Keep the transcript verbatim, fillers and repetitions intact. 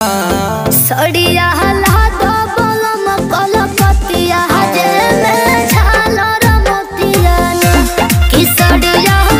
सड़िया हला दो बलम कलकतिया जे में झालर मोतिया कि सड़िया